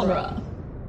genre.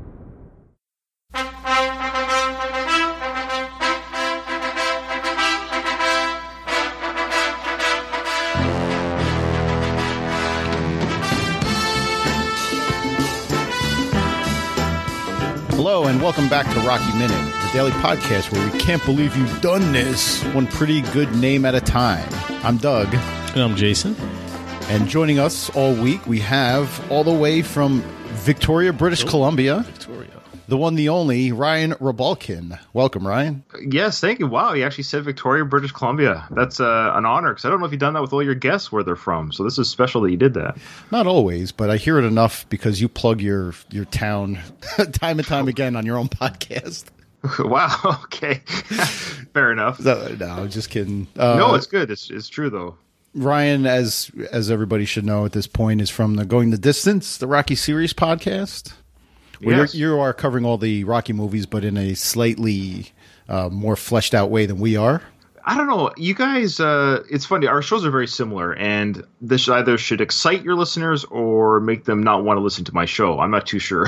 Hello and welcome back to Rocky Minute, the daily podcast where we can't believe you've done this one pretty good name at a time. I'm Doug. And I'm Jason. And joining us all week, we have all the way from Victoria, British Columbia, the one, the only, Ryan Rebalkin. Welcome, Ryan. Yes, thank you. Wow, you actually said Victoria, British Columbia. That's an honor, because I don't know if you've done that with all your guests where they're from. So this is special that you did that. Not always, but I hear it enough because you plug your town time and time again on your own podcast. Wow, okay. Fair enough. No, just kidding. No, it's good. It's true, though. Ryan, as everybody should know at this point, is from the Going the Distance, the Rocky series podcast. Yes. You are covering all the Rocky movies, but in a slightly more fleshed out way than we are. I don't know. You guys, it's funny. Our shows are very similar, and this either should excite your listeners or make them not want to listen to my show. I'm not too sure.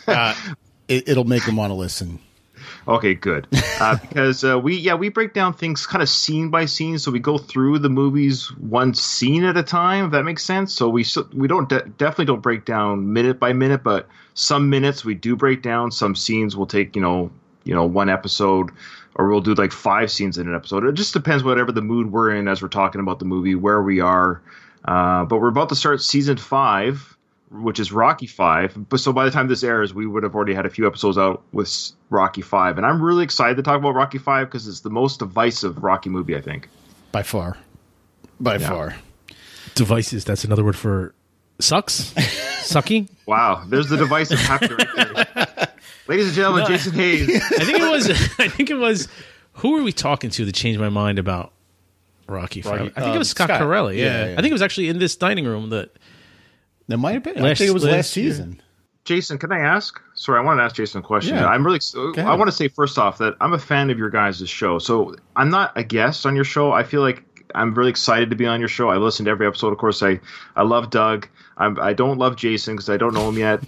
It'll make them want to listen. Okay, good. Because we break down things kind of scene by scene, so we go through the movies one scene at a time. If that makes sense. So we don't definitely don't break down minute by minute, but some minutes we do break down. Some scenes will take one episode, or we'll do like 5 scenes in an episode. It just depends whatever the mood we're in as we're talking about the movie, where we are. But we're about to start season 5. Which is Rocky 5. But so by the time this airs, we would have already had a few episodes out with Rocky 5. And I'm really excited to talk about Rocky 5 because it's the most divisive Rocky movie, I think. By far. By far. Devices, that's another word for sucks? Sucky? Wow. There's the divisive factor right there. Ladies and gentlemen, Jason Hayes. I think it was who were we talking to that changed my mind about Rocky 5? I think it was Scott Corelli. Yeah. I think it was actually in this dining room that That might have been. I think it was last season. Jason, can I ask? Sorry, I want to ask Jason a question. Yeah. I want to say first off that I'm a fan of your guys' show. So I'm not a guest on your show. I feel like I'm really excited to be on your show. I listen to every episode. Of course, I love Doug. I don't love Jason because I don't know him yet.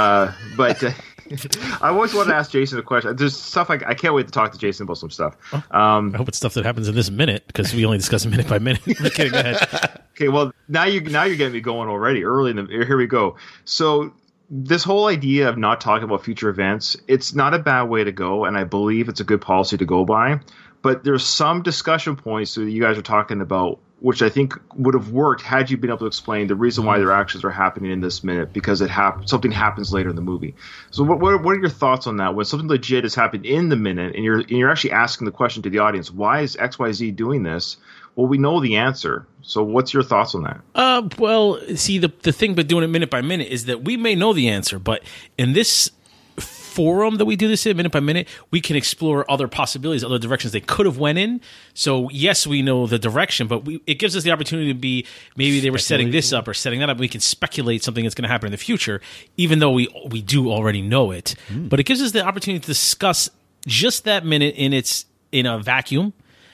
But I always want to ask Jason a question. There's stuff I can't wait to talk to Jason about some stuff. I hope it's stuff that happens in this minute because we only discuss minute by minute. I'm kidding. Go ahead. Okay, well, now you're getting me going already. Here we go. So this whole idea of not talking about future events, it's not a bad way to go, and I believe it's a good policy to go by. But there's some discussion points that you guys are talking about, which I think would have worked had you been able to explain the reason why their actions are happening in this minute, because something happens later in the movie. So what are your thoughts on that? When something legit has happened in the minute, and you're actually asking the question to the audience, why is XYZ doing this? Well, we know the answer. So what's your thoughts on that? Well, see, the thing about doing it minute by minute is that we may know the answer, but in this forum that we do this in minute by minute, we can explore other possibilities, other directions they could have went in. So yes, we know the direction, but it gives us the opportunity to be, maybe they were setting this up or setting that up. We can speculate something that's going to happen in the future, even though we do already know it. But it gives us the opportunity to discuss just that minute in a vacuum,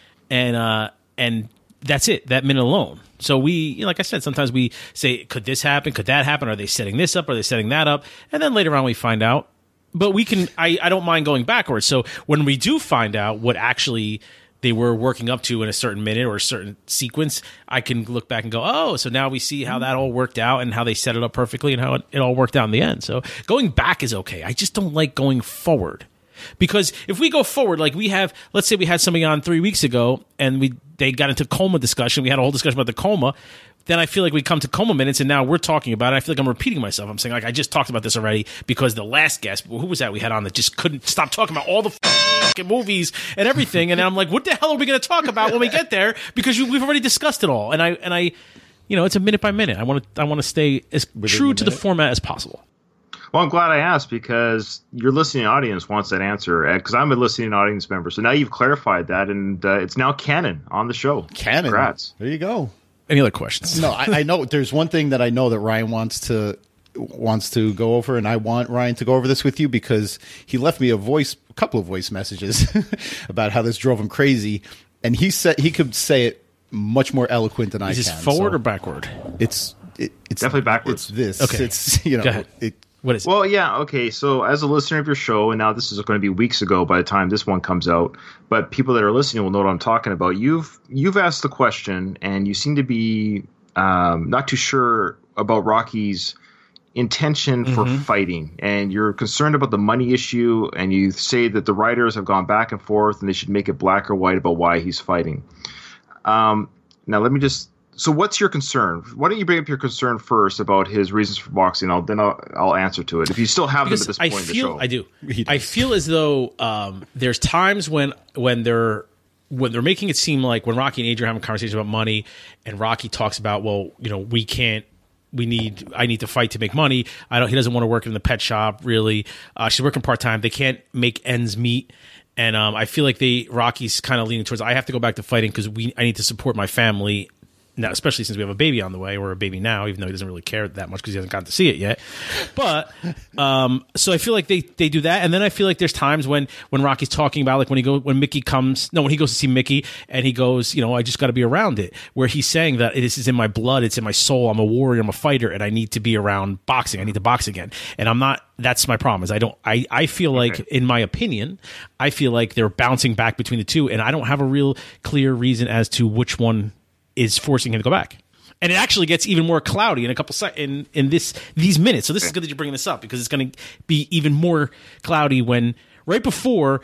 and that's it, that minute alone. So we, like I said, sometimes we say, could this happen? Could that happen? Are they setting this up? Are they setting that up? And then later on we find out. But we can, I don't mind going backwards. So when we do find out what actually they were working up to in a certain minute or a certain sequence, I can look back and go, oh, so now we see how that all worked out and how they set it up perfectly and how it all worked out in the end. So going back is okay. I just don't like going forward. Because if we go forward, like let's say we had somebody on 3 weeks ago and they got into coma discussion. We had a whole discussion about the coma. Then I feel like we come to coma minutes and now we're talking about it. I feel like I'm repeating myself. I'm saying, like, I just talked about this already because the last guest, who was that we had on that just couldn't stop talking about all the fucking movies and everything. And I'm like, what the hell are we going to talk about when we get there? Because we've already discussed it all. And I, it's a minute by minute. I want to stay as true to the format as possible. Well, I'm glad I asked because your listening audience wants that answer. Because I'm a listening audience member, so now you've clarified that, and it's now canon on the show. Canon. Congrats. There you go. Any other questions? No, I know there's one thing that I know that Ryan wants to go over, and I want Ryan to go over this with you because he left me a couple of voice messages about how this drove him crazy, and he said he could say it much more eloquent than I can. Is this forward or backward? It's definitely backwards. It's this. Okay. It's Go ahead. What is it? Well, yeah, okay. So, as a listener of your show, and now this is going to be weeks ago by the time this one comes out, but people that are listening will know what I'm talking about. You've asked the question, and you seem to be not too sure about Rocky's intention for fighting, and you're concerned about the money issue, and you say that the writers have gone back and forth, and they should make it black or white about why he's fighting. Now, let me just. So what's your concern? Why don't you bring up your concern first about his reasons for boxing? I'll answer to it if you still have them at this point in the show. I do. I feel as though there's times when they're making it seem like when Rocky and Adrian have a conversation about money, and Rocky talks about, well, I need to fight to make money. He doesn't want to work in the pet shop really. She's working part-time. They can't make ends meet. And I feel like Rocky's kind of leaning towards, I have to go back to fighting because I need to support my family. Now, especially since we have a baby on the way, or a baby now, even though he doesn't really care that much because he hasn't gotten to see it yet. But so I feel like they do that, and then I feel like there's times when Rocky's talking about, like when he goes to see Mickey, and he goes, I just got to be around it. Where he's saying that this is in my blood, it's in my soul. I'm a warrior, I'm a fighter, and I need to be around boxing. I need to box again, and I'm not. That's my problem. Is I feel like, in my opinion, I feel like they're bouncing back between the two, and I don't have a real clear reason as to which one is forcing him to go back. And it actually gets even more cloudy in a couple in these minutes. So this is good that you're bringing this up, because it's going to be even more cloudy when right before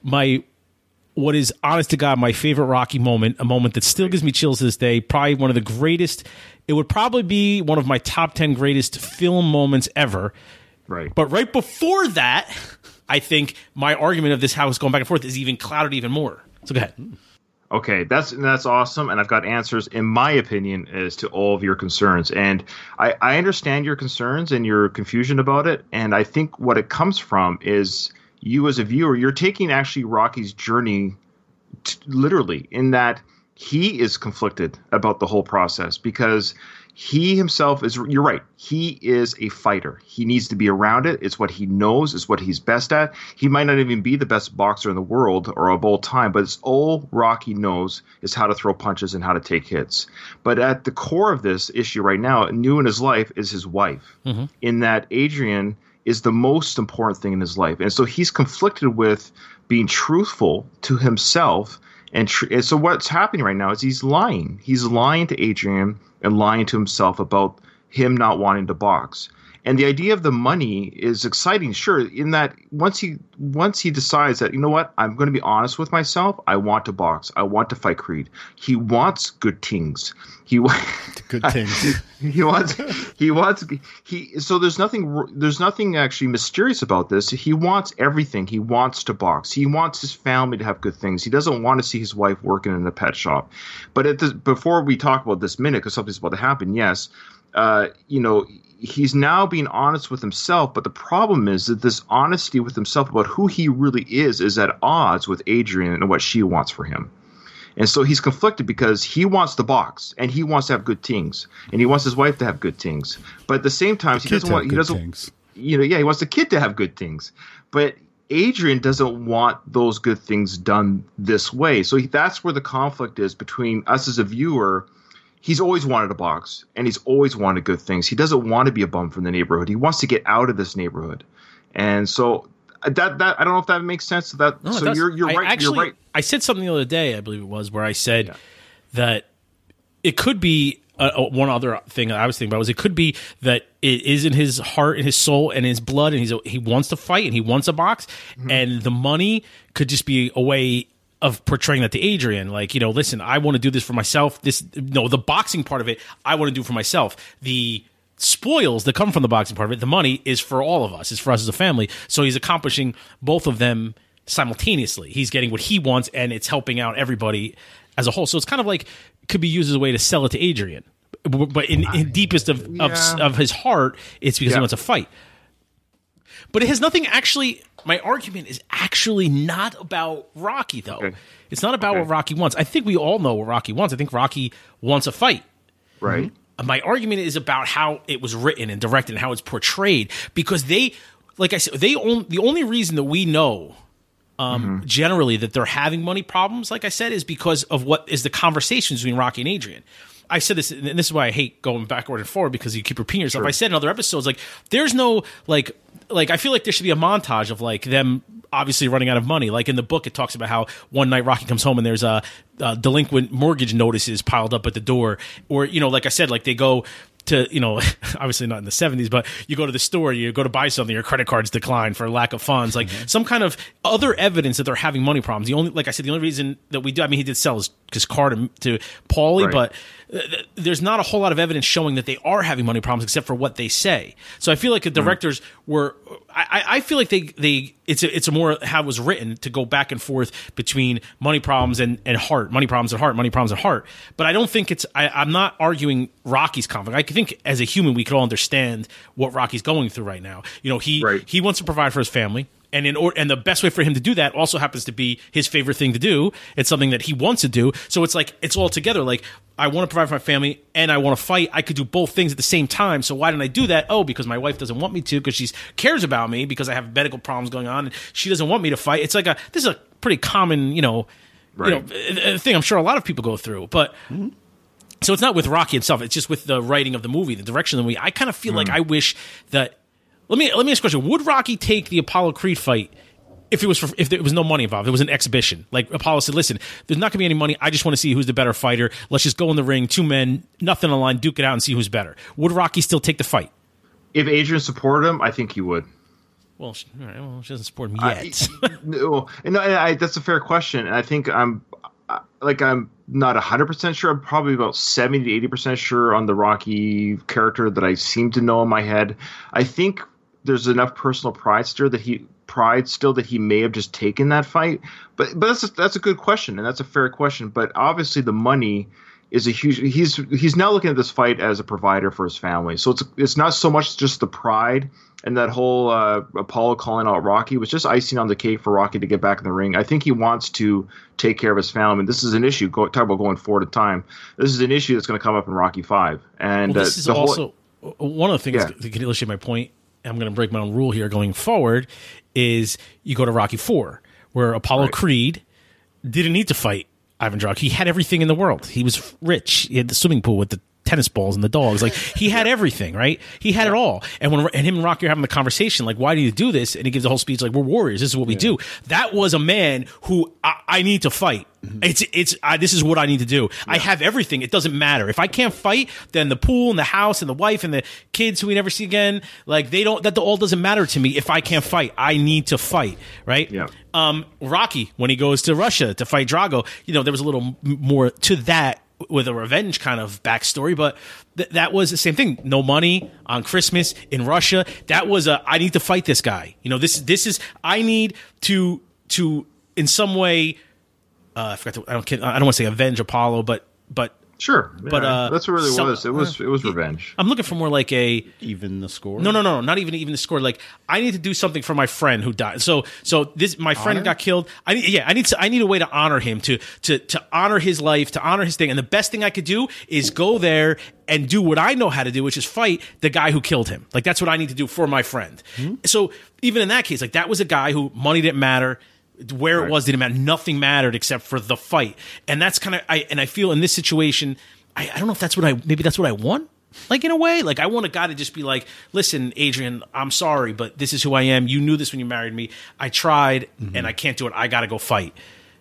what is honest to God my favorite Rocky moment, a moment that still gives me chills to this day, probably one of the greatest. It would probably be one of my top 10 greatest film moments ever. Right. But right before that, I think my argument of this house going back and forth is even clouded even more. So go ahead. Okay, that's awesome, and I've got answers, in my opinion, as to all of your concerns. And I understand your concerns and your confusion about it, and I think what it comes from is you as a viewer, you're taking actually Rocky's journey literally, in that he is conflicted about the whole process, because he himself is, you're right, he is a fighter. He needs to be around it. It's what he knows. It's what he's best at. He might not even be the best boxer in the world or of all time, but it's all Rocky knows is how to throw punches and how to take hits. But at the core of this issue right now, new in his life, is his wife, in that Adrian is the most important thing in his life. And so he's conflicted with being truthful to himself. And so what's happening right now is he's lying. He's lying to Adrian and lying to himself about him not wanting to box. And the idea of the money is exciting, sure, in that once he decides that, you know what, I'm going to be honest with myself, I want to box, I want to fight Creed. He wants good things. Good things. So there's nothing actually mysterious about this. He wants everything. He wants to box. He wants his family to have good things. He doesn't want to see his wife working in a pet shop. But before we talk about this minute, because something's about to happen, yes, he's now being honest with himself, but the problem is that this honesty with himself about who he really is at odds with Adrian and what she wants for him. And so he's conflicted because he wants the box and he wants to have good things and he wants his wife to have good things. But at the same time, he wants the kid to have good things. But Adrian doesn't want those good things done this way. So that's where the conflict is between us as a viewer. He's always wanted a box, and he's always wanted good things. He doesn't want to be a bum from the neighborhood. He wants to get out of this neighborhood, and so that I don't know if that makes sense. You're right. You're right. I said something the other day, I believe it was, where I said that it could be one other thing that I was thinking about was it could be that it is in his heart and his soul and his blood, and he wants to fight and he wants a box, and the money could just be a way of portraying that to Adrian, like, listen, I want to do this for myself. The boxing part of it, I want to do for myself. The spoils that come from the boxing part of it, the money, is for all of us. It's for us as a family. So he's accomplishing both of them simultaneously. He's getting what he wants, and it's helping out everybody as a whole. So it's kind of like, could be used as a way to sell it to Adrian. But in deepest of his heart, it's because he wants to fight. But it has nothing actually. My argument is actually not about Rocky, though. Okay. It's not about what Rocky wants. I think we all know what Rocky wants. I think Rocky wants a fight. Right. My argument is about how it was written and directed and how it's portrayed. Because like I said, the only reason that we know generally that they're having money problems, like I said, is because of what is the conversations between Rocky and Adrian. I said this, and this is why I hate going backward and forward because you keep repeating yourself. Sure. I said in other episodes, like, there's no, like I feel like there should be a montage of, like, them obviously running out of money. Like, in the book, it talks about how one night Rocky comes home and there's delinquent mortgage notices piled up at the door. Or, you know, like I said, like, they go to, you know, obviously not in the 70s, but you go to the store, you go to buy something, your credit cards decline for lack of funds, like some kind of other evidence that they're having money problems. The only, like I said, the only reason that we do, I mean, he did sell his car to Paulie, Right. but there's not a whole lot of evidence showing that they are having money problems except for what they say. So I feel like the directors were, I feel like it's a more how it was written to go back and forth between money problems and heart, money problems and heart, money problems and heart. But I don't think I'm not arguing Rocky's conflict. I think as a human, we could all understand what Rocky's going through right now. You know, he wants to provide for his family. And and the best way for him to do that also happens to be his favorite thing to do. It's something that he wants to do. So it's like, it's all together. Like, I want to provide for my family and I want to fight. I could do both things at the same time. So why didn't I do that? Oh, because my wife doesn't want me to, because she cares about me, because I have medical problems going on and she doesn't want me to fight. It's like this is a pretty common, thing I'm sure a lot of people go through. But so it's not with Rocky itself. It's just with the writing of the movie, the direction of the movie. I kind of feel like I wish that. Let me ask a question. Would Rocky take the Apollo Creed fight if there was no money involved? It was an exhibition. Like Apollo said, listen, there's not going to be any money. I just want to see who's the better fighter. Let's just go in the ring, two men, nothing on the line, duke it out and see who's better. Would Rocky still take the fight? If Adrian supported him, I think he would. Well, she doesn't support him yet. No, that's a fair question. And I think I'm not 100% sure. I'm probably about 70 to 80% sure on the Rocky character that I seem to know in my head. I think there's enough personal pride still that he may have just taken that fight. But that's a good question, and that's a fair question. But obviously the money is a huge. He's now looking at this fight as a provider for his family. So it's not so much just the pride. And that whole Apollo calling out Rocky was just icing on the cake for Rocky to get back in the ring. I think he wants to take care of his family. And this is an issue. Talk about going forward in time. This is an issue that's going to come up in Rocky V. And this is also one of the things that can illustrate my point. I'm going to break my own rule here going forward. Is you go to Rocky IV, where Apollo Creed didn't need to fight Ivan Drago. He had everything in the world. He was rich. He had the swimming pool with the tennis balls and the dogs. Like, he had everything, right? He had it all. And when him and Rocky are having the conversation, like, why do you do this? And he gives the whole speech like, we're warriors. This is what we do. That was a man who I need to fight. This is what I need to do. I have everything. It doesn't matter. If I can't fight, then the pool and the house and the wife and the kids who we never see again, like, that all doesn't matter to me. If I can't fight, I need to fight, right? Yeah. Rocky, when he goes to Russia to fight Drago, there was a little more to that with a revenge kind of backstory, but that was the same thing. No money on Christmas in Russia. That was I need to fight this guy. This is I need to in some way. I forgot to. I don't want to say avenge Apollo, but. Sure, but that's what it was. It was revenge. I'm looking for more like a even the score. No, not even the score. Like, I need to do something for my friend who died. So this my friend got killed. I need a way to honor him, to honor his life, to honor his thing. And the best thing I could do is go there and do what I know how to do, which is fight the guy who killed him. Like, that's what I need to do for my friend. Mm-hmm. So even in that case, like, that was a guy who money didn't matter. Where it was didn't matter. Nothing mattered except for the fight. And that's kind of I feel in this situation, I don't know if that's maybe that's what I want. Like, in a way, like, I want a guy to just be like, listen, Adrian, I'm sorry, but this is who I am. You knew this when you married me. I tried and I can't do it. I got to go fight.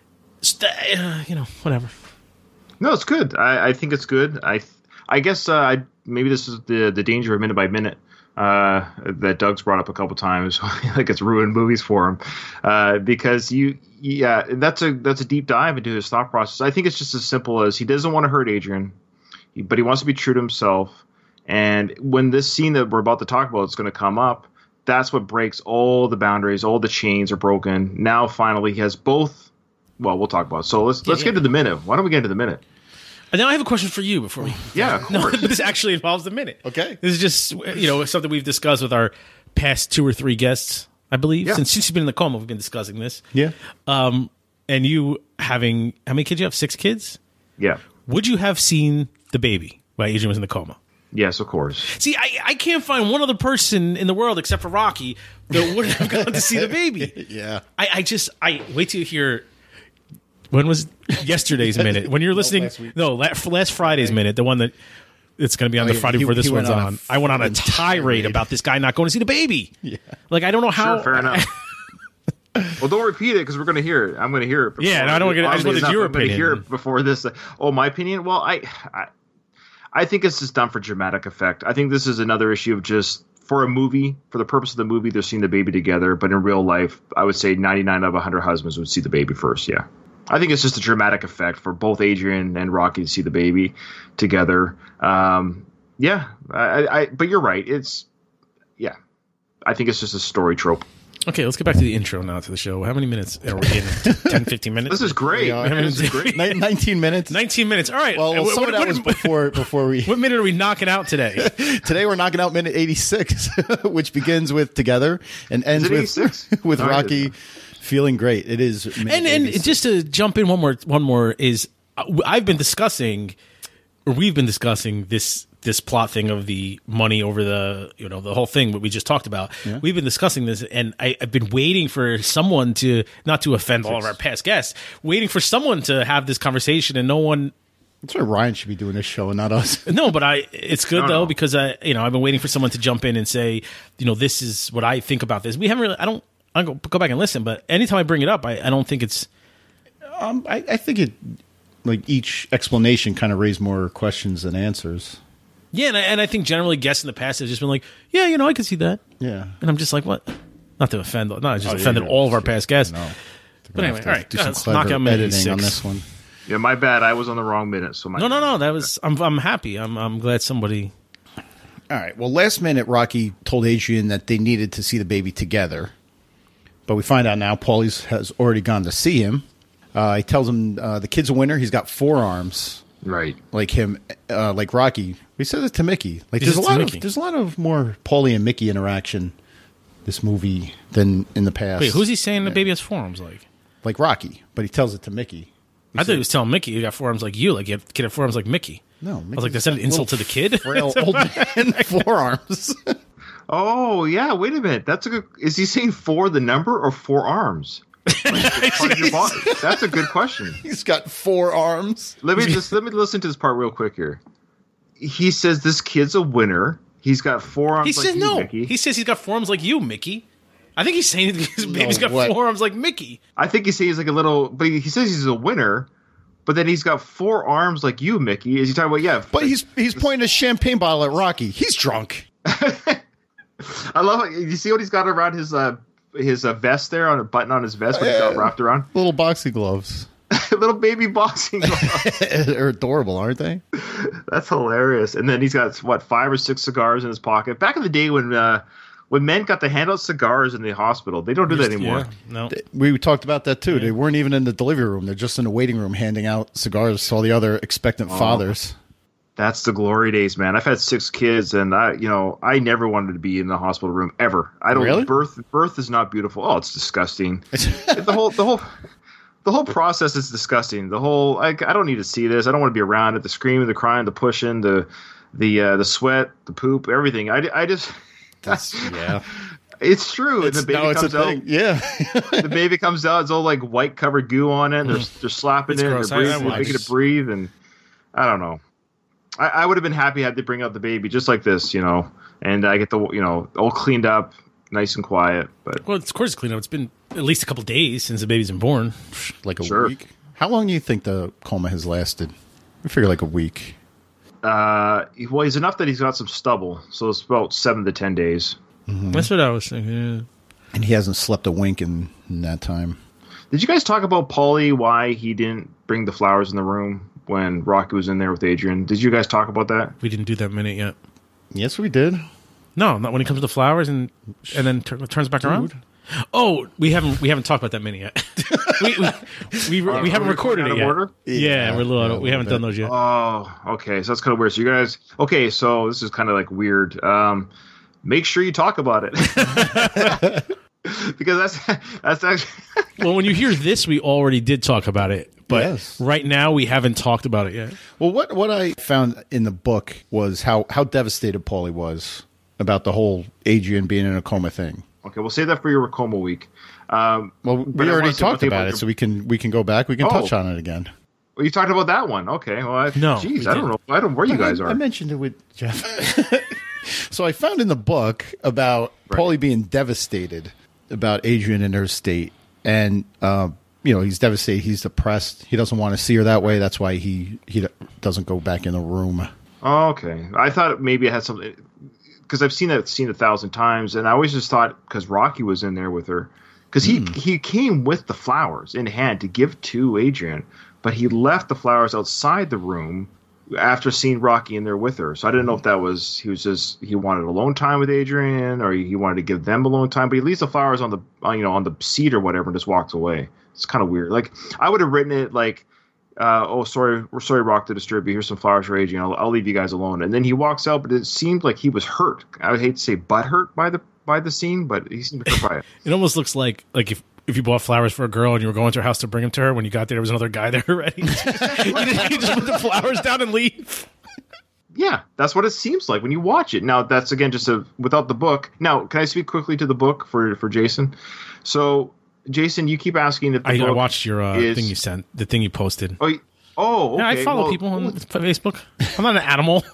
Whatever. No, it's good. I think it's good. I guess maybe this is the danger of minute by minute. That Doug's brought up a couple times, like it's ruined movies for him, because that's a deep dive into his thought process. I think it's just as simple as he doesn't want to hurt Adrian, but he wants to be true to himself. And when this scene that we're about to talk about is going to come up, that's what breaks all the boundaries, all the chains are broken. Now finally he has both. Well, we'll talk about it. So let's get to the minute. Why don't we get into the minute? And now I have a question for you before we. Yeah, of course. No, this actually involves the minute. Okay. This is just something we've discussed with our past 2 or 3 guests, I believe. Yeah. Since she's been in the coma, we've been discussing this. Yeah. And you having how many kids you have? 6 kids. Yeah. Would you have seen the baby while Adrian was in the coma? Yes, of course. See, I can't find one other person in the world except for Rocky that wouldn't have gone to see the baby. Yeah. I wait till you hear When was yesterday's minute? When you're listening, last Friday's minute, the one that it's going to be on the Friday before this one's on. I went on a tirade about this guy not going to see the baby. Yeah. Like I don't know how. Sure, fair enough. Well, don't repeat it because we're going to hear it. I'm going to hear it. Yeah, I don't. I just wanted your opinion. I'm going to hear it before this. My opinion. Well, I think it's just done for dramatic effect. I think this is another issue of just for a movie, for the purpose of the movie, they're seeing the baby together. But in real life, I would say 99 out of 100 husbands would see the baby first. Yeah. I think it's just a dramatic effect for both Adrian and Rocky to see the baby together. But you're right. I think it's just a story trope. Okay, let's get back to the intro now to the show. How many minutes are we in? 10, 15 minutes? This is great. This is great. 19 minutes. 19 minutes. All right. Well, some of that was before we... What minute are we knocking out today? Today we're knocking out minute 86, which begins with Together and ends with Rocky feeling great. It is. And just to jump in one more is we've been discussing this plot thing of the money over the whole thing that we just talked about. Yeah. We've been discussing this, and I've been waiting for someone to, not to offend all of our past guests, waiting for someone to have this conversation, and no one. That's why Ryan should be doing this show and not us. No, but it's good though because I've been waiting for someone to jump in and say, this is what I think about this. We haven't really. I'll go back and listen, but anytime I bring it up, I don't think it's. I think it, like each explanation, kind of raised more questions than answers. Yeah, and I think generally guests in the past have just been like, yeah, I could see that. Yeah. And I'm just like, what? Not to offend, offended all of our past guests. No. But anyway, all right, do some clever editing on this one. Yeah, my bad. I was on the wrong minute. So No. That was. I'm happy. I'm glad somebody. All right. Well, last minute, Rocky told Adrian that they needed to see the baby together, but we find out now Paulie has already gone to see him. He tells him the kid's a winner. He's got 4 arms. Right, like him, like Rocky. He says it to Mickey. Like there's a lot of more Paulie and Mickey interaction this movie than in the past. Wait, who's he saying the baby has 4 arms like? Like Rocky, but he tells it to Mickey. I thought he was telling Mickey you got 4 arms like you, like you kid had 4 arms like Mickey. No, I was like, is that an insult to the kid? Frail old man, 4 arms. Oh yeah, wait a minute. That's a good. Is he saying 4 the number or 4 arms? That's a good question. He's got 4 arms. Let me listen to this part real quick here. He says this kid's a winner. He's got 4 arms. He says no. Mickey. He says he's got 4 arms like you, Mickey. I think he's saying his baby's got 4 arms like Mickey. I think he's saying he's like a little, but he says he's a winner. But then he's got 4 arms like you, Mickey. Is he talking about? Yeah, but he's pointing a champagne bottle at Rocky. He's drunk. I love it. You see what he's got around his vest there, on a button on his vest, what he's got wrapped around? Little boxing gloves. Little baby boxing gloves. They're adorable, aren't they? That's hilarious. And then he's got, 5 or 6 cigars in his pocket. Back in the day when men got to hand out cigars in the hospital, they don't do that anymore. Yeah, no. We talked about that, too. Yeah. They weren't even in the delivery room. They're just in the waiting room handing out cigars to all the other expectant fathers. That's the glory days, man. I've had 6 kids, and I never wanted to be in the hospital room ever. I don't. Really? Birth is not beautiful. Oh, it's disgusting. the whole process is disgusting. The whole I don't need to see this. I don't want to be around it. The screaming, the crying, the pushing, the sweat, the poop, everything. I just. Yeah. It's true. And the baby comes out. Yeah. The baby comes out. It's all like white covered goo on it. They're slapping it. They're breathing. They're making it breathe, and I don't know. I would have been happy had they bring out the baby just like this, and I get the, all cleaned up, nice and quiet. But well, of course it's cleaned up. It's been at least a couple of days since the baby's been born. Like a week. How long do you think the coma has lasted? I figure like a week. Well, he's enough that he's got some stubble, so it's about 7 to 10 days. Mm-hmm. That's what I was thinking. Yeah. And he hasn't slept a wink in that time. Did you guys talk about Paulie, why he didn't bring the flowers in the room when Rocky was in there with Adrian? Did you guys talk about that? We didn't do that minute yet. Yes, we did. No, not when he comes to the flowers and then turns back around. Oh, we haven't talked about that minute yet. we haven't recorded it yet. Yeah, we're a little. We haven't done those yet. Oh, okay. So that's kind of weird. So you guys, okay? So this is kind of like weird. Make sure you talk about it. Because that's actually well, when you hear this, we already did talk about it, but right now we haven't talked about it yet. Well, what I found in the book was how devastated Paulie was about the whole Adrian being in a coma thing. Okay, we'll save that for your Racoma week. Well, we already talked about it, so we can go back. We can touch on it again. Well, you talked about that one. Okay. Well, no. Geez, I don't know. I don't know where you guys are. I mentioned it with Jeff. So I found in the book about Paulie being devastated about Adrian and her state. And, he's devastated. He's depressed. He doesn't want to see her that way. That's why he doesn't go back in the room. Oh, okay. I thought maybe it had something... Because I've seen that scene 1,000 times, and I always just thought because Rocky was in there with her. Because he came with the flowers in hand to give to Adrian, but he left the flowers outside the room after seeing Rocky in there with her. So I didn't know if that was he wanted alone time with Adrian, or he wanted to give them alone time. But he leaves the flowers on the seat or whatever and just walks away. It's kind of weird. Like I would have written it like, "Oh, sorry, we're sorry, Rock, to disturb you. Here's some flowers for Adrian. I'll leave you guys alone." And then he walks out, but it seemed like he was hurt. I would hate to say butt hurt by the scene, but he seemed hurt by it. It almost looks like if you bought flowers for a girl and you were going to her house to bring them to her, when you got there was another guy there already. You just put the flowers down and leave. Yeah, that's what it seems like when you watch it. Now, that's, again, just without the book. Now, can I speak quickly to the book for Jason? So, Jason, you keep asking if the book I watched your thing you sent, the thing you posted. Oh, okay. Yeah, I follow people on Facebook. I'm not an animal.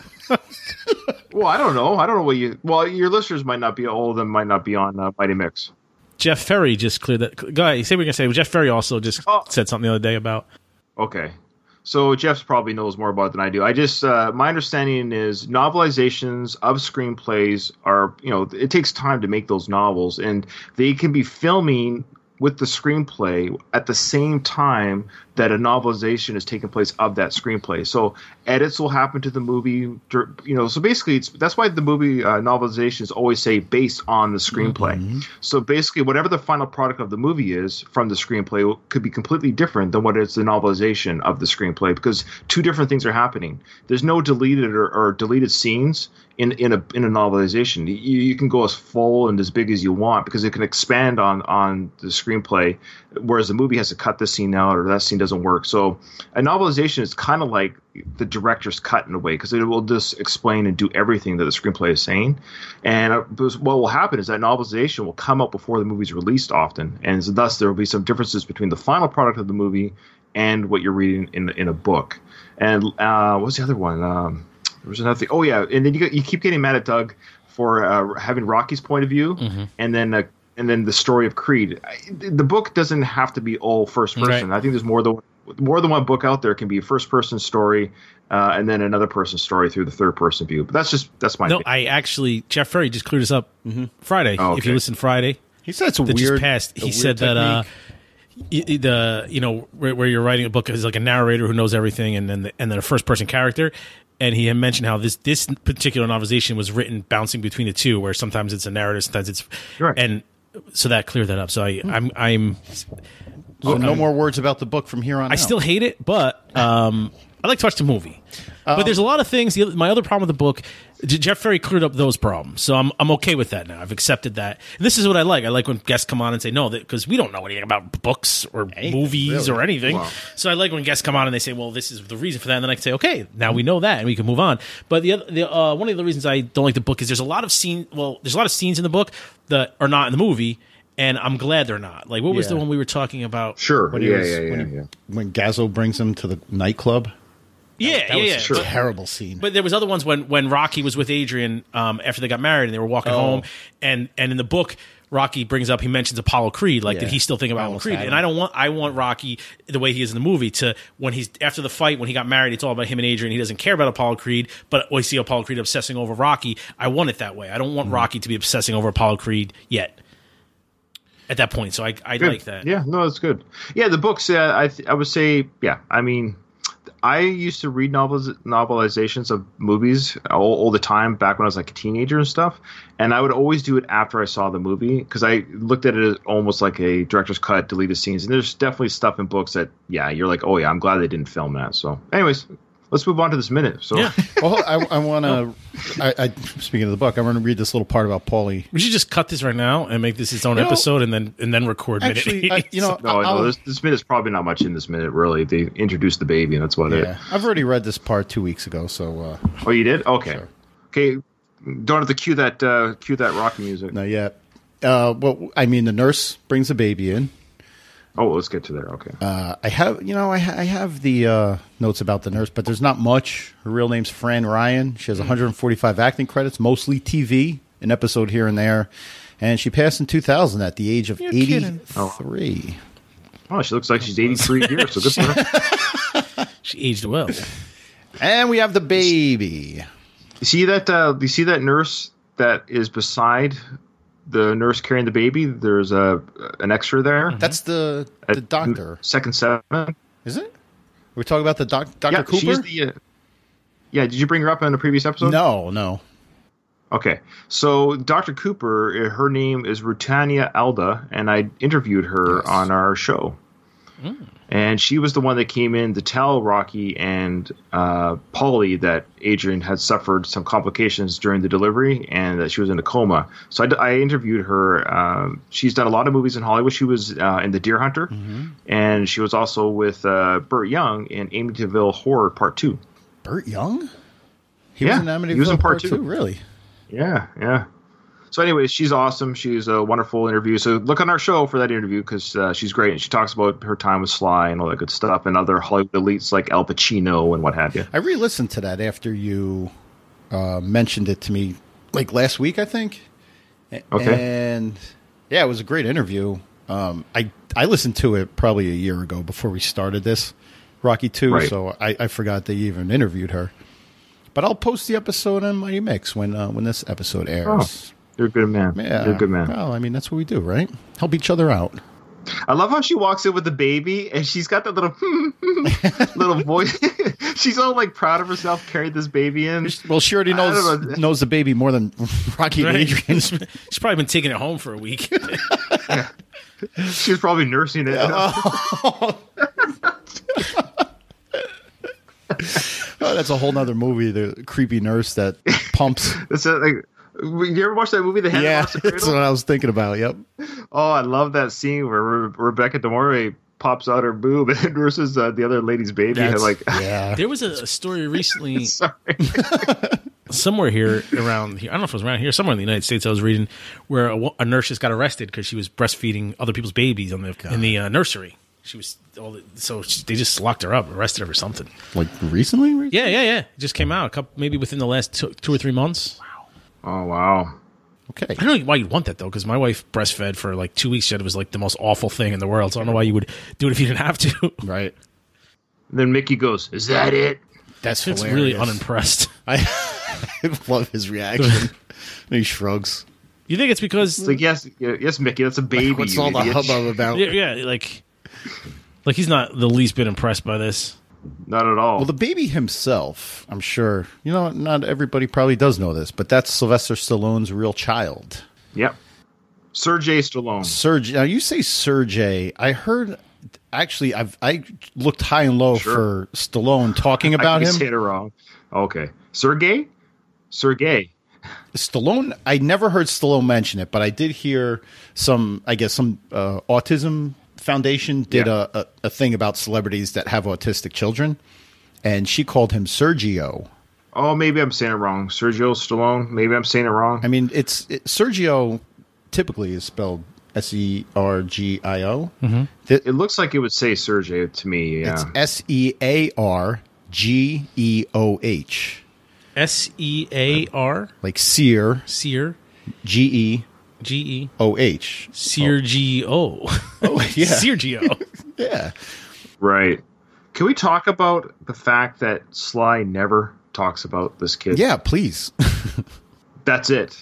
Well, I don't know. What your listeners might not be, all of them might not be on Mighty Mix. Jeff Ferry just cleared that. Guy, say what you're going to say. Jeff Ferry also just said something the other day about. Okay. So Jeff probably knows more about it than I do. I just, my understanding is novelizations of screenplays are, it takes time to make those novels, and they can be filming with the screenplay at the same time that a novelization is taking place of that screenplay. So edits will happen to the movie, so basically that's why the movie novelizations always say based on the screenplay. Mm-hmm. So basically whatever the final product of the movie is from the screenplay could be completely different than what is the novelization of the screenplay, because two different things are happening. There's no deleted or deleted scenes in a novelization. You can go as full and as big as you want because it can expand on the screenplay, whereas the movie has to cut this scene out or that scene doesn't work. So a novelization is kind of like the director's cut in a way, because it will just explain and do everything that the screenplay is saying. And what will happen is that novelization will come out before the movie's released often, and so thus there will be some differences between the final product of the movie and what you're reading in a book. And what's the other one? There was another thing. Oh yeah, and then you keep getting mad at Doug for having Rocky's point of view, mm-hmm. and then the story of Creed. The book doesn't have to be all first person. Right. I think there's more than one book out there. It can be a first person story, and then another person's story through the third person view. But that's my opinion. I actually, Jeff Ferry just cleared us up Friday. Oh, okay. If you listen Friday, he said it's a weird. Just passed. He said technique. That where you're writing a book is like a narrator who knows everything, and then a first person character. And he had mentioned how this particular novelization was written bouncing between the two, where sometimes it's a narrative, sometimes it's right. And so that cleared that up. So I'm no more words about the book from here on out. I still hate it, but I like to watch the movie. But there's a lot of things. My other problem with the book, Jeff Ferry cleared up those problems, so I'm okay with that now. I've accepted that. And this is what I like. I like when guests come on and say no, because we don't know anything about books or movies or anything. Wow. So I like when guests come on and they say, well, this is the reason for that, and then I can say, okay, now we know that, and we can move on. But one of the reasons I don't like the book is there's a lot of scenes in the book that are not in the movie. And I'm glad they're not. Like, what was the one we were talking about? Sure. When when Gazzo brings him to the nightclub. That was a terrible scene. But there was other ones when Rocky was with Adrian after they got married and they were walking home. And in the book, Rocky he mentions Apollo Creed. Like, did he still think about Apollo Creed? And I want Rocky the way he is in the movie to, when he's after the fight, when he got married, it's all about him and Adrian. He doesn't care about Apollo Creed, but we see Apollo Creed obsessing over Rocky. I want it that way. I don't want Rocky to be obsessing over Apollo Creed yet. At that point, so I like that. Yeah, no, that's good. Yeah, the books, I would say, I mean, I used to read novelizations of movies all the time back when I was like a teenager and stuff, and I would always do it after I saw the movie because I looked at it as almost like a director's cut, deleted scenes, and there's definitely stuff in books that, you're like, oh yeah, I'm glad they didn't film that. So anyways, let's move on to this minute. So, well, I want to. Speaking of the book, I want to read this little part about Paulie. We should just cut this right now and make this its own episode, and then record actually, minute. No. This minute's probably not much in this minute. Really, they introduced the baby, and that's what it. I've already read this part 2 weeks ago. So. Oh, you did? Okay. Sure. Okay. Don't have to cue that Rocky music. Not yet. Well, I mean, the nurse brings the baby in. Oh, let's get to there. Okay. I have the notes about the nurse, but there's not much. Her real name's Fran Ryan. She has 145 acting credits, mostly TV, an episode here and there. And she passed in 2000 at the age of 83. Oh, she looks like she's 83 years, so good for her. She aged well. And we have the baby. You see that nurse that is beside the nurse carrying the baby? There's an extra there. That's the doctor. Second 7. Is it? We're talking about the Dr. Yeah, Cooper? she's the. Did you bring her up in the previous episode? No. Okay, so Dr. Cooper, her name is Rutania Alda, and I interviewed her on our show. And she was the one that came in to tell Rocky and Paulie that Adrian had suffered some complications during the delivery and that she was in a coma. So I interviewed her. She's done a lot of movies in Hollywood. She was in The Deer Hunter, and she was also with Burt Young in Amityville Horror Part 2. Burt Young? He was in Amityville he was in Part 2. Really? Yeah. So anyways, she's awesome. She's a wonderful interview. So look on our show for that interview because she's great. And she talks about her time with Sly and all that good stuff and other Hollywood elites like Al Pacino and what have you. I re-listened to that after you mentioned it to me like last week, I think. Okay. And yeah, it was a great interview. I listened to it probably a year ago before we started this Rocky 2, right. So I forgot they even interviewed her. But I'll post the episode on Mighty Mix when this episode airs. Oh. You're a good man. Yeah. You're a good man. Well, I mean, that's what we do, right? Help each other out. I love how she walks in with the baby, and she's got that little little voice. She's all like proud of herself carrying this baby in. Well, she already knows the baby more than Rocky and Adrian. She's probably been taking it home for a week. Yeah. She was probably nursing it. Oh, that's a whole nother movie. The creepy nurse that pumps. You ever watch that movie, The Hand Yeah, Across the Cradle? that's what I was thinking about, yep. Oh, I love that scene where Rebecca De Mornay pops out her boob and nurses the other lady's baby. Yeah. There was a story recently Sorry. somewhere here around here. I don't know if it was around here, somewhere in the United States I was reading, where a nurse just got arrested because she was breastfeeding other people's babies in the nursery. She was they just locked her up, arrested her or something. Like recently? Yeah. It just came out maybe within the last 2 or 3 months. Oh, wow. Okay. I don't know why you'd want that, though, because my wife breastfed for like 2 weeks. She said it was like the most awful thing in the world. So I don't know why you would do it if you didn't have to. Right. And then Mickey goes, "Is that it?" That's It's hilarious. really unimpressed. I love his reaction. He shrugs. You think it's because... It's like, yes, Mickey, that's a baby. What's you all the idiot. hubbub about? Yeah, like he's not the least bit impressed by this. Not at all. Well, the baby himself, I'm sure, not everybody probably does know this, but that's Sylvester Stallone's real child. Yep. Sergei Stallone. Now, you say Sergei. I heard, actually, I looked high and low for Stallone talking about him. I said it wrong. Okay. Sergei? Stallone, I never heard Stallone mention it, but I did hear some autism foundation did a thing about celebrities that have autistic children, and she called him Sergio. Oh, maybe I'm saying it wrong. Sergio Stallone. Maybe I'm saying it wrong. I mean, Sergio typically is spelled Sergio. Mm-hmm. It looks like it would say Sergey to me. Yeah. It's Seargeoh. Sear, like Sear. Sear, Geoh. Sergio. Oh, yeah. Sergio. Yeah. Right. Can we talk about the fact that Sly never talks about this kid? Yeah, please. That's it.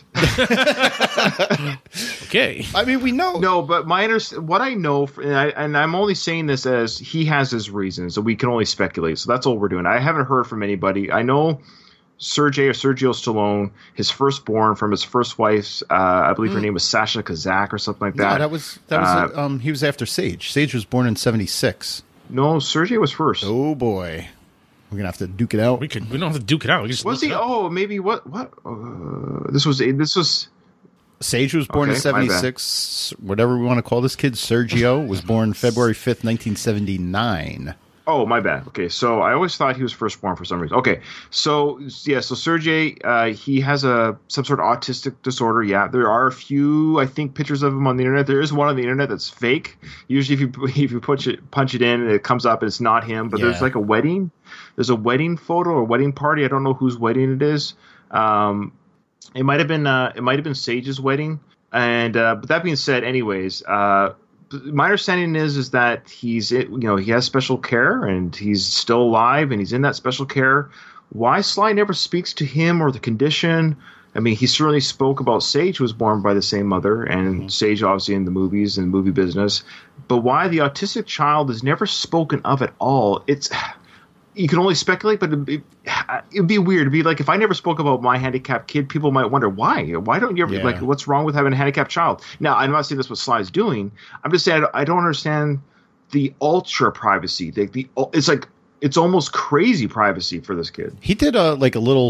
Okay. I mean, we know. No, but what I know, and I'm only saying this as he has his reasons, so we can only speculate. So that's all we're doing. I haven't heard from anybody. I know Sergio Stallone, his firstborn from his first wife's, I believe her name was Sasha Kazak or something like that. No, that was he was after Sage. Sage was born in 1976. No, Sergio was first. Oh boy. We're gonna have to duke it out. We don't have to duke it out. We just was he? Oh, maybe what? This was. Sage was born in 1976. Whatever we want to call this kid, Sergio was born February 5th, 1979. Oh, my bad. Okay, so I always thought he was firstborn for some reason. Okay, so yeah, so Sergey, he has some sort of autistic disorder. Yeah, there are a few, I think, pictures of him on the internet. There is one on the internet that's fake. Usually, if you punch it in, it comes up and it's not him. But there's like a wedding. There's a wedding photo or wedding party. I don't know whose wedding it is. It might have been Sage's wedding. And but that being said, anyways. My understanding is that he has special care and he's still alive and he's in that special care. Why Sly never speaks to him or the condition? I mean, he certainly spoke about Sage, who was born by the same mother, and Sage obviously in the movies and movie business. But why the autistic child is never spoken of at all? You can only speculate, but it'd be weird. It'd be like if I never spoke about my handicapped kid, people might wonder why. Why don't you ever like? What's wrong with having a handicapped child? Now, I'm not saying that's what Sly's doing. I'm just saying I don't understand the ultra privacy. It's almost crazy privacy for this kid. He did a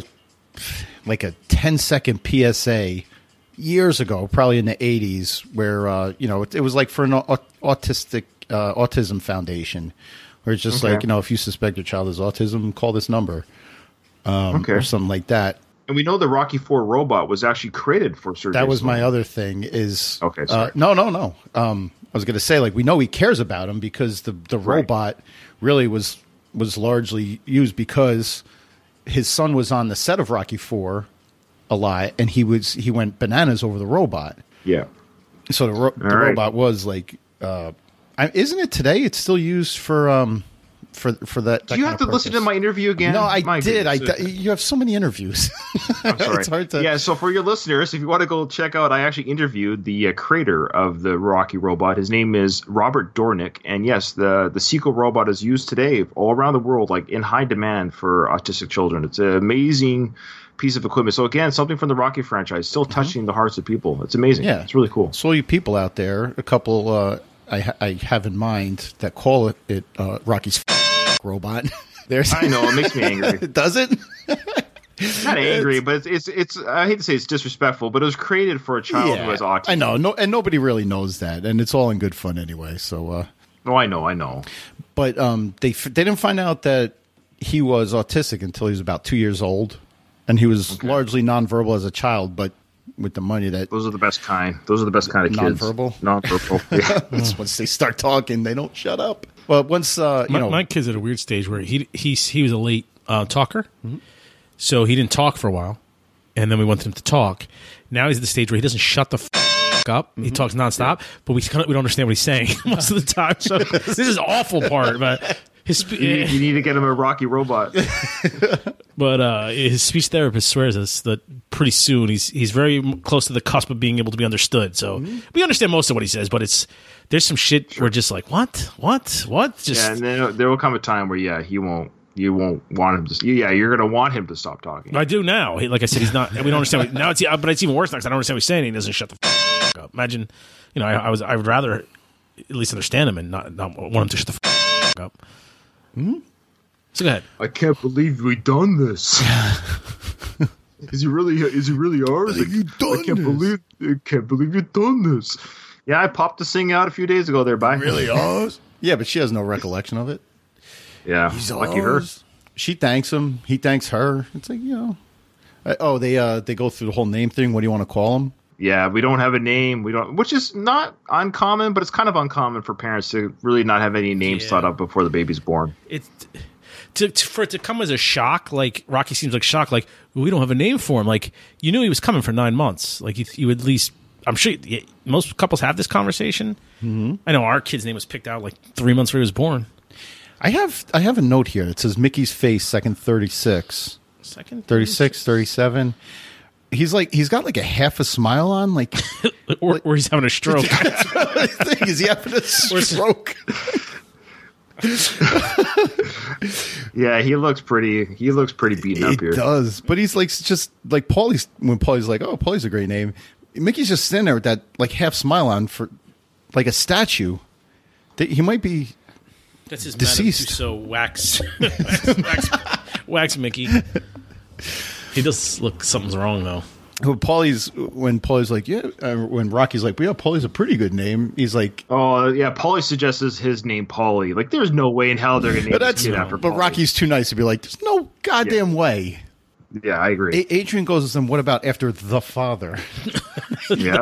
10-second PSA years ago, probably in the 80s, where it was like for an autism foundation. Or it's just like, if you suspect your child has autism, call this number. Or something like that. And we know the Rocky IV robot was actually created for Sergey. That was my other thing is... Okay, sorry. No. I was going to say, we know he cares about him because the robot really was largely used because his son was on the set of Rocky IV a lot, and he went bananas over the robot. Yeah. So the robot was like... isn't it today? It's still used for that. Do you have to listen to my interview again? No, I did. You have so many interviews. I'm sorry. It's hard to. Yeah. So for your listeners, if you want to go check out, I actually interviewed the creator of the Rocky robot. His name is Robert Dornick, and yes, the sequel robot is used today all around the world, like in high demand for autistic children. It's an amazing piece of equipment. So again, something from the Rocky franchise, still touching the hearts of people. It's amazing. Yeah, it's really cool. So you people out there, a couple. I have in mind that call it Rocky's robot. I know, it makes me angry. Does it? Not angry, but it's. I hate to say it's disrespectful, but it was created for a child who has autism. I know, and nobody really knows that, and it's all in good fun anyway. So, I know. But they didn't find out that he was autistic until he was about 2 years old, and he was largely nonverbal as a child, but. With the money those are the best kind. Those are the best kind of kids. Nonverbal. Yeah. Once they start talking, they don't shut up. Well, once my kid's at a weird stage where he was a late talker, so he didn't talk for a while, and then we wanted him to talk. Now he's at the stage where he doesn't shut the up. He talks nonstop, but we don't understand what he's saying most of the time. So this is the awful part, but. You need to get him a Rocky robot. But his speech therapist swears us that pretty soon he's very close to the cusp of being able to be understood. So we understand most of what he says, but there's some shit we're just like, what? Just and then there will come a time where you won't want him to. Yeah, you're going to want him to stop talking. I do now. Like I said, he's not. We don't understand. Now but it's even worse now because I don't understand what he's saying. He doesn't shut the up. Imagine, I would rather at least understand him and not want him to shut the up. So go ahead. I can't believe we done this. Is he really ours? I can't believe you've done this. Yeah, I popped the sing out a few days ago there, bye. Really ours? Yeah, but she has no recollection of it. Yeah, he's lucky her. She thanks him. He thanks her. It's like they go through the whole name thing. What do you want to call him? Yeah, we don't have a name. Which is not uncommon, but it's kind of uncommon for parents to really not have any names thought up before the baby's born. For it to come as a shock, like Rocky seems like shocked, like we don't have a name for him. Like you knew he was coming for 9 months. Like you at least, I'm sure most couples have this conversation. Mm-hmm. I know our kid's name was picked out like 3 months before he was born. I have a note here that says Mickey's face, second 36. Second 36, 37. He's got like a half a smile on, like or he's having a stroke. Is he having a stroke? Yeah, he looks pretty beaten up here. He does, but he's like just like Paulie's. When Paulie's like, "Oh, Paulie's a great name," Mickey's just standing there with that like half smile on for like a statue. He might be. That's his deceased. So wax Mickey. He does look something's wrong though. when Paulie's like, yeah, when Rocky's like, yeah, Paulie's a pretty good name. He's like, oh yeah, Paulie suggests his name Paulie. Like, there's no way in hell they're gonna name this kid after Paulie. But Rocky's too nice to be like, there's no goddamn way. Yeah, I agree. Adrian goes with them. What about after the father? Yeah.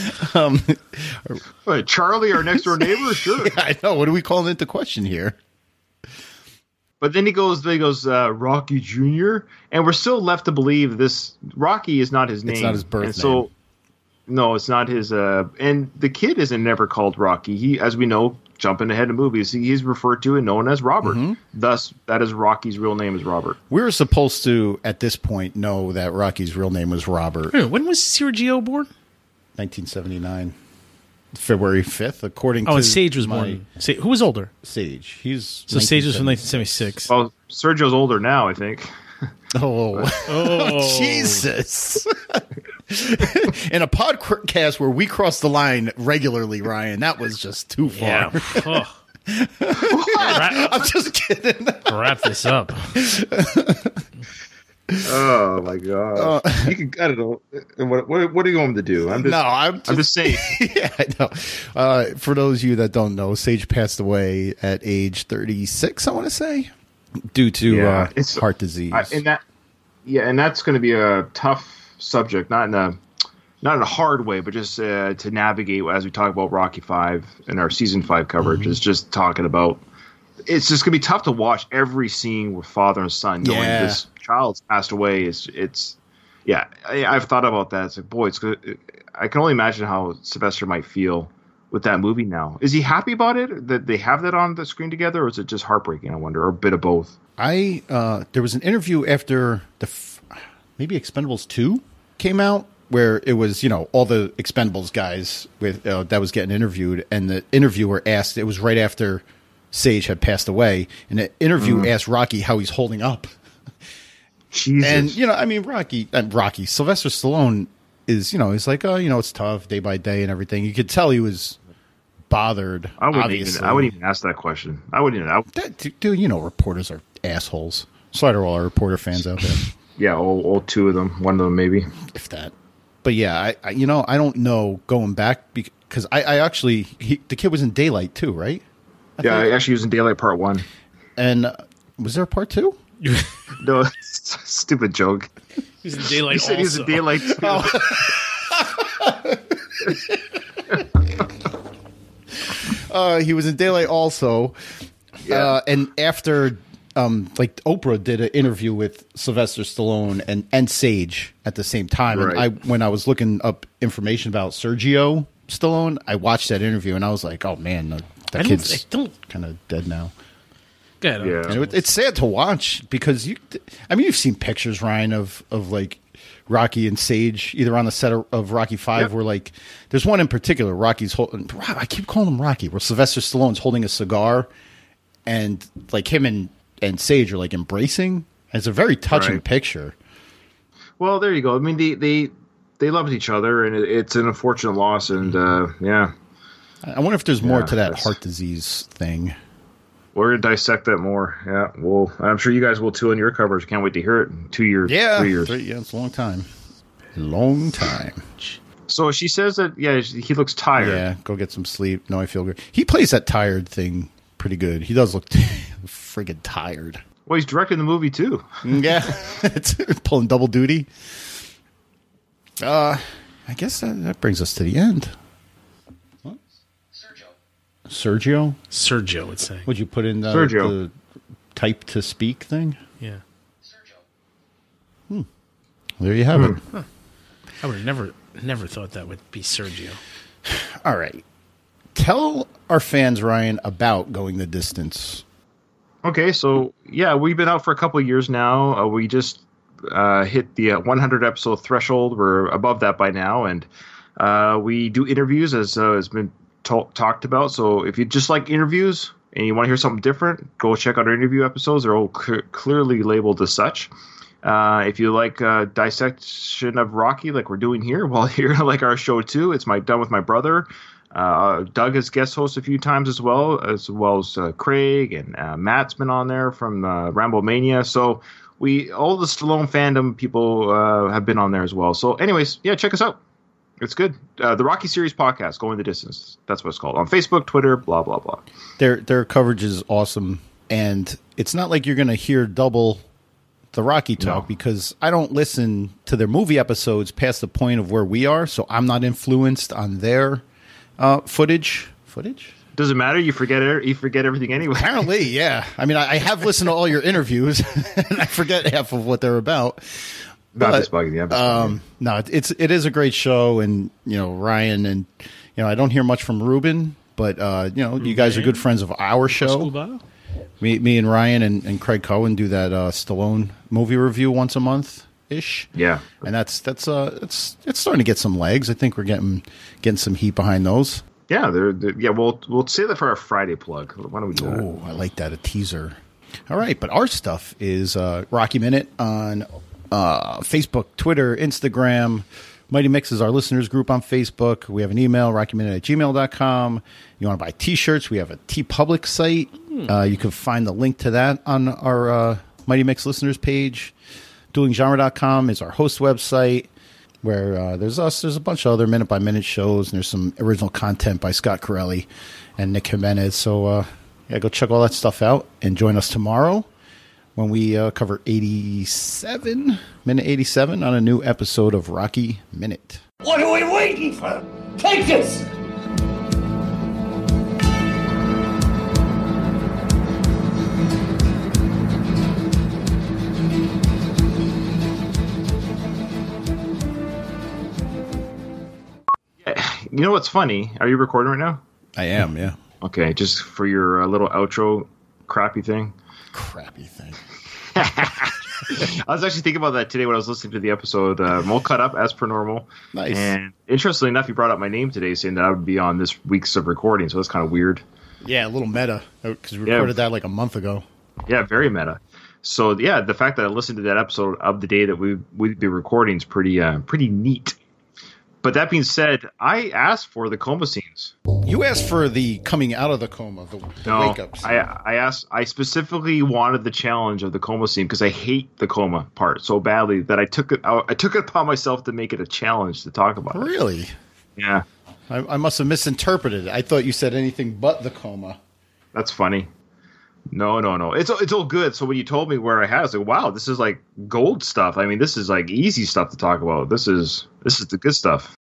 Charlie, our next door neighbor, sure. Yeah, I know. What are we calling into question here? But then he goes, Rocky Jr., and we're still left to believe this Rocky is not his name. It's not his birth name. So, no, it's not his. And the kid isn't never called Rocky. He, as we know, jumping ahead of movies, he's referred to and known as Robert. Mm-hmm. Thus, that is Rocky's real name is Robert. We were supposed to, at this point, know that Rocky's real name was Robert. When was Sergio born? 1979. February 5th, according to... Oh, and Sage was born. Who was older? Sage. So Sage was from 1976. Well, Sergio's older now, I think. Oh, Jesus. In a podcast where we cross the line regularly, Ryan, that was just too far. Yeah. I'm just kidding. Wrap this up. Oh my god! You can cut it. What are you going to do? I'm just saying. Yeah, I know. For those of you that don't know, Sage passed away at age 36. I want to say, due to heart disease. And that's going to be a tough subject, not in a hard way, but just to navigate as we talk about Rocky V and our season 5 coverage. Mm-hmm. Is just talking about. It's just going to be tough to watch every scene with father and son, knowing this child's passed away. I've thought about that. It's like, boy, it's good. I can only imagine how Sylvester might feel with that movie now. Is he happy about it that they have that on the screen together, or is it just heartbreaking? I wonder, or a bit of both. There was an interview after maybe Expendables 2 came out where it was all the Expendables guys with that was getting interviewed, and the interviewer asked. It was right after Sage had passed away, and the interview asked Rocky how he's holding up. Jesus. And Rocky, Sylvester Stallone is, he's like, it's tough day by day and everything. You could tell he was bothered. I wouldn't even ask that question. I wouldn't even. Dude, reporters are assholes. Sorry to all our reporter fans out there. Yeah, all two of them, one of them maybe, if that. But yeah, I don't know going back because I actually the kid was in Daylight too, right? I actually was in Daylight Part 1. And was there a Part 2? No, stupid joke. He was in Daylight. You said he was in Daylight too. He was in Daylight also. Yeah. And after, Oprah did an interview with Sylvester Stallone and Sage at the same time. Right. And when I was looking up information about Sergio Stallone, I watched that interview and I was like, oh man, that kid's kind of dead now. Yeah. And it's sad to watch because you've seen pictures, Ryan, of Rocky and Sage either on the set of Rocky V where there's one in particular Rocky's holding. I keep calling him Rocky, where Sylvester Stallone's holding a cigar, and him and Sage are embracing. It's a very touching picture. Well, there you go. I mean, they loved each other, and it's an unfortunate loss. And I wonder if there's more to that heart disease thing. We're going to dissect that more. Yeah, well, I'm sure you guys will too on your coverage. Can't wait to hear it in 2 years, 3 years. It's a long time. Long time. So she says that, he looks tired. Yeah, go get some sleep. No, I feel good. He plays that tired thing pretty good. He does look friggin' tired. Well, he's directing the movie too. Yeah, it's pulling double duty. I guess that brings us to the end. Sergio? Sergio would say. Would you put in the type to speak thing? Yeah. Sergio. There you have it. Huh. I would have never thought that would be Sergio. All right. Tell our fans, Ryan, about Going the Distance. Okay, so we've been out for a couple of years now. We just hit the 100 episode threshold. We're above that by now, and we do interviews as has been talked about. So if you just like interviews and you want to hear something different, go check out our interview episodes. They're all clearly labeled as such. If you like dissection of Rocky like we're doing here, well, here like our show too. It's done with my brother. Doug has guest hosted a few times as well as Craig, and Matt's been on there from Rambo Mania. So all the Stallone fandom people have been on there as well. So, anyways, yeah, check us out. It's good. The Rocky Series podcast, Going the Distance. That's what it's called on Facebook, Twitter, blah blah blah. Their coverage is awesome, and it's not like you're going to hear double the Rocky talk because I don't listen to their movie episodes past the point of where we are, so I'm not influenced on their footage. Doesn't matter. You forget it. You forget everything anyway. Apparently, yeah. I mean, I have listened to all your interviews, and I forget half of what they're about. Not just bugging the episode. No, it is a great show, and Ryan, and I don't hear much from Ruben, but you guys are good friends of our show. Me and Ryan and Craig Cohen do that Stallone movie review once a month ish. Yeah, and it's starting to get some legs. I think we're getting some heat behind those. Yeah, we'll say that for our Friday plug. Why don't we do that? Oh, I like that, a teaser. All right, but our stuff is Rocky Minute on Facebook, Twitter, Instagram. Mighty Mix is our listeners group on Facebook. We have an email, rockyminute@gmail.com. You want to buy T-shirts, we have a TeePublic site. You can find the link to that on our Mighty Mix listeners page. Duelinggenre.com is our host website, where there's us. There's a bunch of other minute-by-minute shows, and there's some original content by Scott Corelli and Nick Jimenez. So, go check all that stuff out, and join us tomorrow when we cover minute 87 on a new episode of Rocky Minute. What are we waiting for? Take this! You know what's funny? Are you recording right now? I am, yeah. Okay, just for your little outro crappy thing. I was actually thinking about that today when I was listening to the episode. I'm all cut up as per normal. Nice. And interestingly enough, you brought up my name today, saying that I would be on this week's of recording. So that's kind of weird. Yeah, a little meta because we recorded that like a month ago. Yeah, very meta. So yeah, the fact that I listened to that episode of the day that we'd be recording is pretty neat. But that being said, I asked for the coma scenes. You asked for the coming out of the coma, the wake-ups. I specifically wanted the challenge of the coma scene because I hate the coma part so badly that I took it upon myself to make it a challenge to talk about. Really? Yeah. I must have misinterpreted it. I thought you said anything but the coma. That's funny. No. It's all good. So when you told me where I had it, I was like, wow, this is like gold stuff. I mean, this is like easy stuff to talk about. This is the good stuff.